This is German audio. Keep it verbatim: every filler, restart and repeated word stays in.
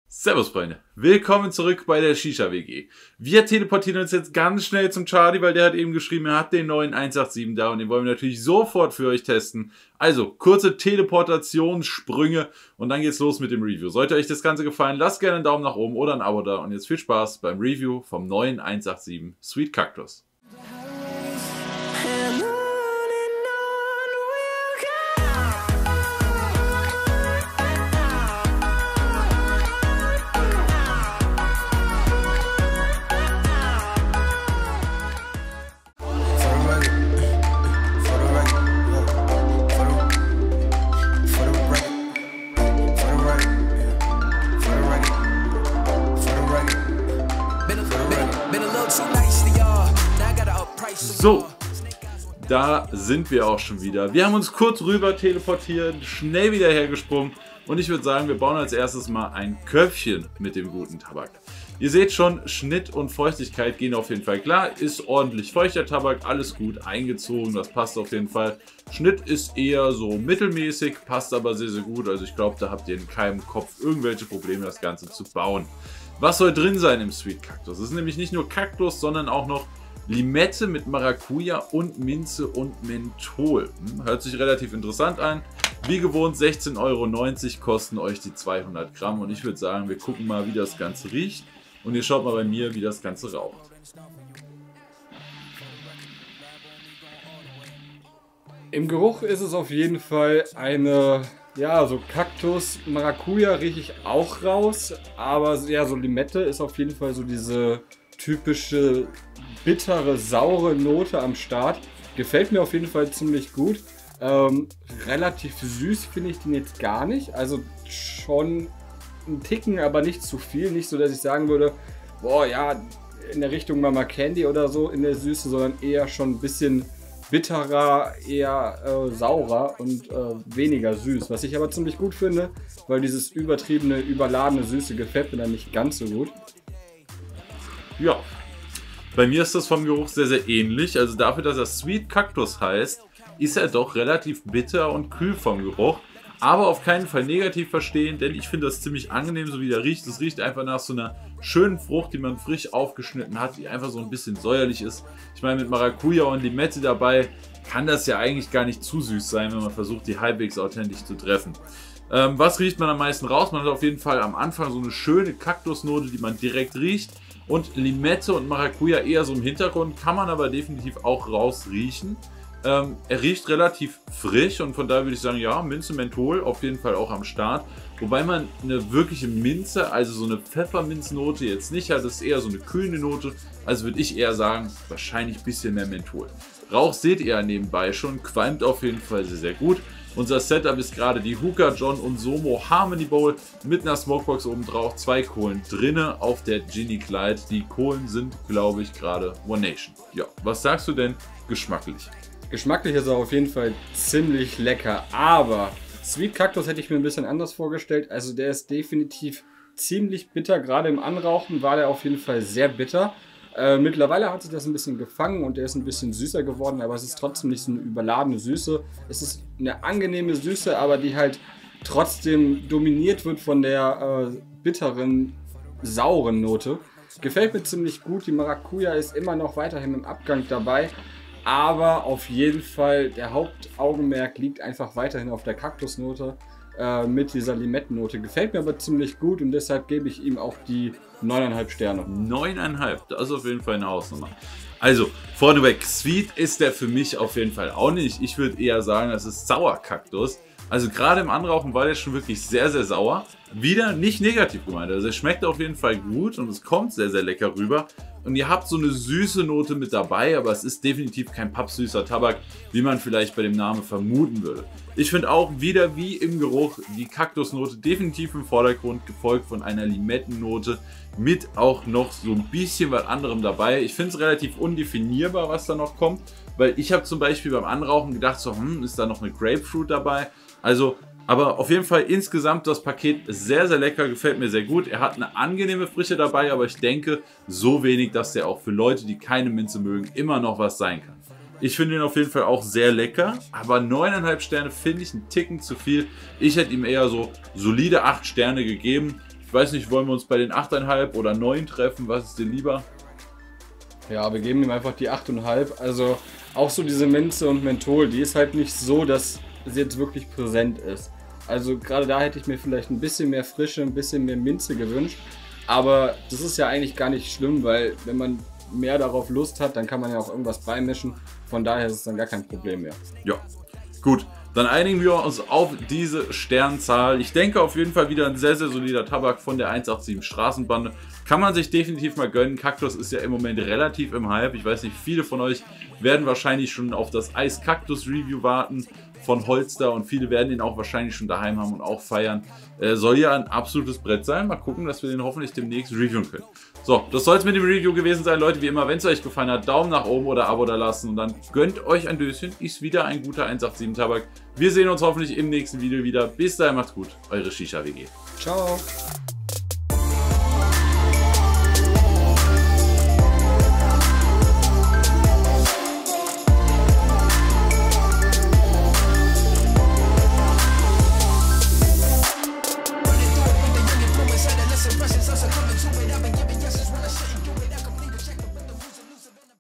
Servus Freunde, willkommen zurück bei der Shisha W G. Wir teleportieren uns jetzt ganz schnell zum Charlie, weil der hat eben geschrieben, er hat den neuen eins acht sieben da und den wollen wir natürlich sofort für euch testen. Also kurze Teleportationssprünge und dann geht's los mit dem Review. Sollte euch das Ganze gefallen, lasst gerne einen Daumen nach oben oder ein Abo da und jetzt viel Spaß beim Review vom neuen eins acht sieben Sweet Cactus. So, da sind wir auch schon wieder. Wir haben uns kurz rüber teleportiert, schnell wieder hergesprungen und ich würde sagen, wir bauen als erstes mal ein Köpfchen mit dem guten Tabak. Ihr seht schon, Schnitt und Feuchtigkeit gehen auf jeden Fall klar, ist ordentlich feuchter Tabak, alles gut eingezogen, das passt auf jeden Fall. Schnitt ist eher so mittelmäßig, passt aber sehr, sehr gut, also ich glaube, da habt ihr in keinem Kopf irgendwelche Probleme, das Ganze zu bauen. Was soll drin sein im Sweet Cactus? Es ist nämlich nicht nur Kaktus, sondern auch noch Limette mit Maracuja und Minze und Menthol. Hm, hört sich relativ interessant an. Wie gewohnt sechzehn Euro neunzig kosten euch die zweihundert Gramm. Und ich würde sagen, wir gucken mal, wie das Ganze riecht. Und ihr schaut mal bei mir, wie das Ganze raucht. Im Geruch ist es auf jeden Fall eine, ja, so Kaktus. Maracuja rieche ich auch raus. Aber ja, so Limette ist auf jeden Fall so diese typische bittere, saure Note am Start. Gefällt mir auf jeden Fall ziemlich gut. Ähm, relativ süß finde ich den jetzt gar nicht. Also schon ein Ticken, aber nicht zu viel. Nicht so, dass ich sagen würde, boah, ja, in der Richtung Mama Candy oder so in der Süße, sondern eher schon ein bisschen bitterer, eher äh, saurer und äh, weniger süß. Was ich aber ziemlich gut finde, weil dieses übertriebene, überladene Süße gefällt mir dann nicht ganz so gut. Ja. Bei mir ist das vom Geruch sehr, sehr ähnlich. Also dafür, dass er Sweet Cactus heißt, ist er doch relativ bitter und kühl vom Geruch. Aber auf keinen Fall negativ verstehen, denn ich finde das ziemlich angenehm, so wie der riecht. Es riecht einfach nach so einer schönen Frucht, die man frisch aufgeschnitten hat, die einfach so ein bisschen säuerlich ist. Ich meine, mit Maracuja und Limette dabei kann das ja eigentlich gar nicht zu süß sein, wenn man versucht, die halbwegs authentisch zu treffen. Ähm, was riecht man am meisten raus? Man hat auf jeden Fall am Anfang so eine schöne Kaktusnote, die man direkt riecht. Und Limette und Maracuja eher so im Hintergrund, kann man aber definitiv auch rausriechen. Ähm, er riecht relativ frisch und von daher würde ich sagen, ja, Minze, Menthol auf jeden Fall auch am Start. Wobei man eine wirkliche Minze, also so eine Pfefferminznote jetzt nicht hat, das ist eher so eine kühlende Note. Also würde ich eher sagen, wahrscheinlich ein bisschen mehr Menthol. Rauch seht ihr nebenbei schon, qualmt auf jeden Fall sehr, sehr gut. Unser Setup ist gerade die Hookah John und Somo Harmony Bowl mit einer Smokebox oben drauf, zwei Kohlen drinne auf der Ginny Clyde. Die Kohlen sind, glaube ich, gerade One Nation. Ja, was sagst du denn geschmacklich? Geschmacklich ist er auf jeden Fall ziemlich lecker, aber Sweet Cactus hätte ich mir ein bisschen anders vorgestellt. Also der ist definitiv ziemlich bitter, gerade im Anrauchen war der auf jeden Fall sehr bitter. Äh, mittlerweile hat sich das ein bisschen gefangen und der ist ein bisschen süßer geworden, aber es ist trotzdem nicht so eine überladene Süße. Es ist eine angenehme Süße, aber die halt trotzdem dominiert wird von der äh, bitteren, sauren Note. Gefällt mir ziemlich gut, die Maracuja ist immer noch weiterhin im Abgang dabei, aber auf jeden Fall der Hauptaugenmerk liegt einfach weiterhin auf der Kaktusnote äh, mit dieser Limettennote. Gefällt mir aber ziemlich gut und deshalb gebe ich ihm auch die neun Komma fünf Sterne. neun Komma fünf, das ist auf jeden Fall eine Hausnummer. Also, vorneweg, Sweet ist der für mich auf jeden Fall auch nicht. Ich würde eher sagen, das ist Sauerkaktus. Also gerade im Anrauchen war der schon wirklich sehr, sehr sauer. Wieder nicht negativ gemeint. Also es schmeckt auf jeden Fall gut und es kommt sehr, sehr lecker rüber. Und ihr habt so eine süße Note mit dabei, aber es ist definitiv kein pappsüßer Tabak, wie man vielleicht bei dem Namen vermuten würde. Ich finde auch wieder wie im Geruch die Kaktusnote definitiv im Vordergrund, gefolgt von einer Limettennote mit auch noch so ein bisschen was anderem dabei. Ich finde es relativ undefinierbar, was da noch kommt, weil ich habe zum Beispiel beim Anrauchen gedacht, so, hm, ist da noch eine Grapefruit dabei? Also, aber auf jeden Fall insgesamt das Paket sehr, sehr lecker, gefällt mir sehr gut. Er hat eine angenehme Frische dabei, aber ich denke so wenig, dass der auch für Leute, die keine Minze mögen, immer noch was sein kann. Ich finde ihn auf jeden Fall auch sehr lecker, aber neun Komma fünf Sterne finde ich einen Ticken zu viel. Ich hätte ihm eher so solide acht Sterne gegeben. Ich weiß nicht, wollen wir uns bei den acht Komma fünf oder neun treffen? Was ist dir lieber? Ja, wir geben ihm einfach die acht Komma fünf. Also auch so diese Minze und Menthol, die ist halt nicht so, dass sie jetzt wirklich präsent ist. Also gerade da hätte ich mir vielleicht ein bisschen mehr Frische, ein bisschen mehr Minze gewünscht. Aber das ist ja eigentlich gar nicht schlimm, weil wenn man mehr darauf Lust hat, dann kann man ja auch irgendwas beimischen. Von daher ist es dann gar kein Problem mehr. Ja, gut. Dann einigen wir uns auf diese Sternzahl. Ich denke auf jeden Fall wieder ein sehr, sehr solider Tabak von der eins acht sieben Straßenbande. Kann man sich definitiv mal gönnen. Kaktus ist ja im Moment relativ im Hype. Ich weiß nicht, viele von euch werden wahrscheinlich schon auf das Eis-Kaktus-Review warten von Holster und viele werden ihn auch wahrscheinlich schon daheim haben und auch feiern. Äh, soll ja ein absolutes Brett sein. Mal gucken, dass wir den hoffentlich demnächst reviewen können. So, das soll es mit dem Review gewesen sein, Leute. Wie immer, wenn es euch gefallen hat, Daumen nach oben oder Abo da lassen und dann gönnt euch ein Döschen. Ist wieder ein guter eins acht sieben Tabak. Wir sehen uns hoffentlich im nächsten Video wieder. Bis dahin, macht's gut. Eure Shisha W G. Ciao.